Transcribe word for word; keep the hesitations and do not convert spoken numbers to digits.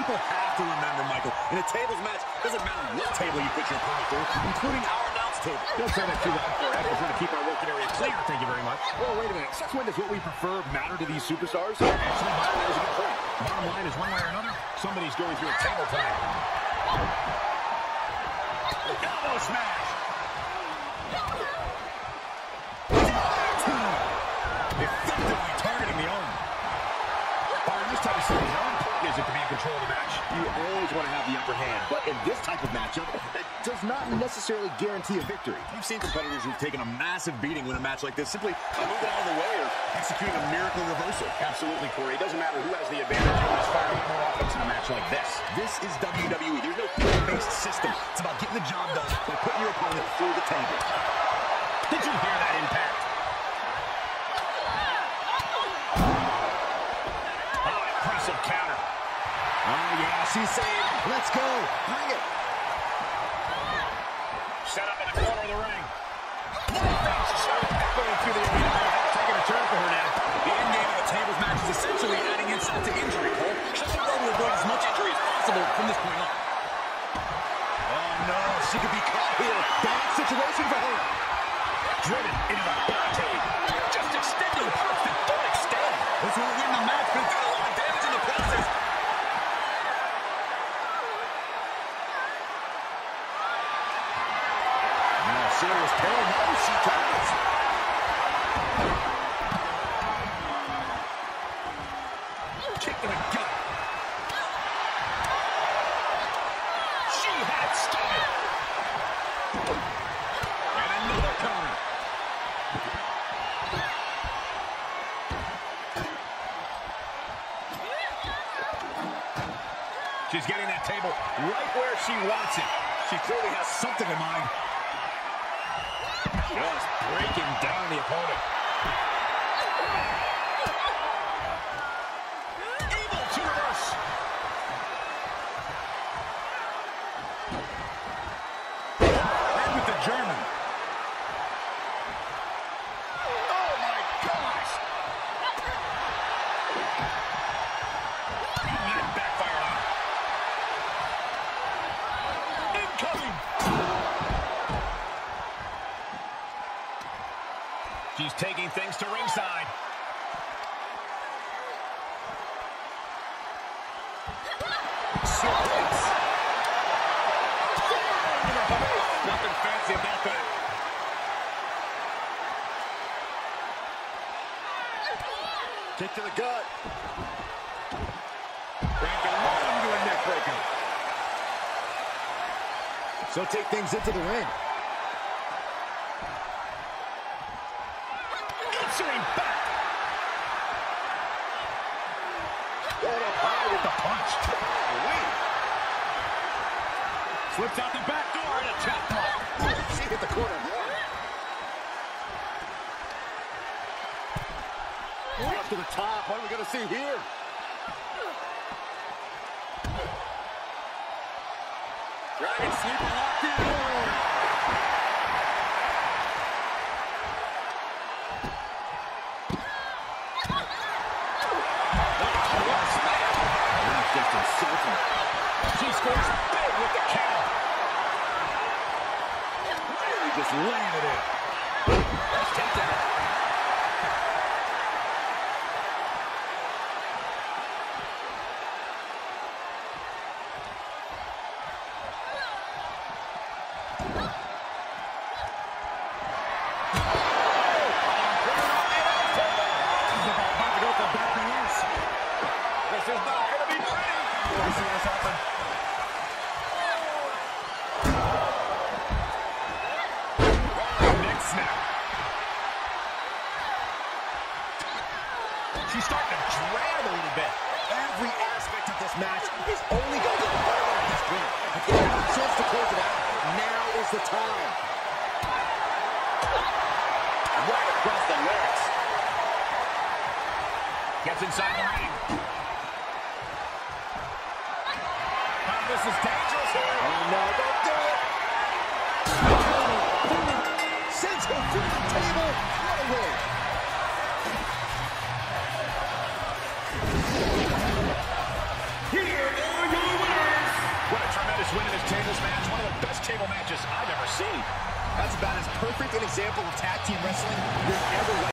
People have to remember, Michael, in a tables match, it doesn't matter what table you put your opponent through, including our announce table. Don't say that too loud for us. We're going to keep our working area clear. Thank you very much. Well, wait a minute. Since when does what we prefer matter to these superstars? Actually, bottom line is a good point. Bottom line is one way or another, somebody's going through a table tonight. Elbow smash. Effectively targeting the arm. Byron, this type of series, how important is it to be in control of the match? You always want to have the upper hand, but in this type of matchup, that does not necessarily guarantee a victory. We've seen competitors who've taken a massive beating win a match like this simply by moving out of the way or executing a miracle reversal. Absolutely, Corey. It doesn't matter who has the advantage. You must fire up more offense in a match like this. This is W W E. There's no point-based system. It's about getting the job done by putting your opponent through the table. Did you hear that impact? Counter. Oh, yeah, she's saying, let's go. Bring it. Set up in the corner of the ring. Going through the arena. Taking a turn for her now. The end game of the tables match is essentially adding insult to injury, Cole. She'll go to avoid as much injury as possible from this point on. Oh, no. She could be caught here. Bad situation for her. Driven into the barricade. Just extending parts that don't extend. This will win the match, but it's got a lot of damage in the process. No serious pain. No, she does. Kick to the gut. She had style. And another counter. She's getting that table right where she wants it. She clearly has something in mind. Just breaking down the opponent. Able to reverse. And with the German. Oh my gosh. That backfired on. Incoming. She's taking things to ringside. Suplex. Nothing fancy about that. Kick to the gut. Breaking right into a neck breaker. So take things into the ring. Answering back. Going up high with the punch. Wait. Slips out the back door and a chop block. She hit the corner. Way up to the top. What are we going to see here? Dragon sleeper locked in. Just insulting. She scores big with the count. Really just laying it in. Let's take that. This is not going to be pretty. We'll see this happen. Right, neck snap. She's starting to drag a little bit. Every aspect of this match is only going to get better at this point. If you have a chance to close it out, now is the time. Right across the legs. Gets inside the ring. This is dangerous here. Oh, no, don't do it. Sends him through the table. What a win. Here are your win in this tables match. One of the best table matches I've ever seen. That's about as perfect an example of tag team wrestling you're ever